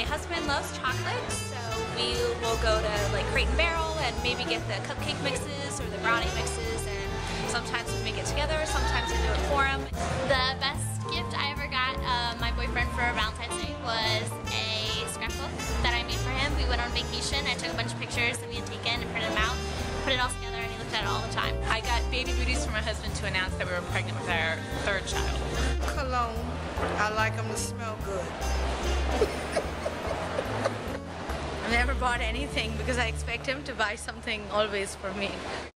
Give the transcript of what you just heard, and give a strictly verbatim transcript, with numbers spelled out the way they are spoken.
husband loves chocolate, so we will go to like Crate and Barrel and maybe get the cupcake mixes or the brownie mixes, and sometimes we make it together, sometimes we do it for him. The best gift I ever got uh, my boyfriend for Valentine's Day was a scrapbook that I made for him. We went on vacation, I took a bunch of pictures that we had taken and printed them out, put it all together, and he looked at it all the time. I got baby booties for my husband to announce that we were pregnant with our third child. Cologne. I like them to smell good. I never bought anything because I expect him to buy something always for me.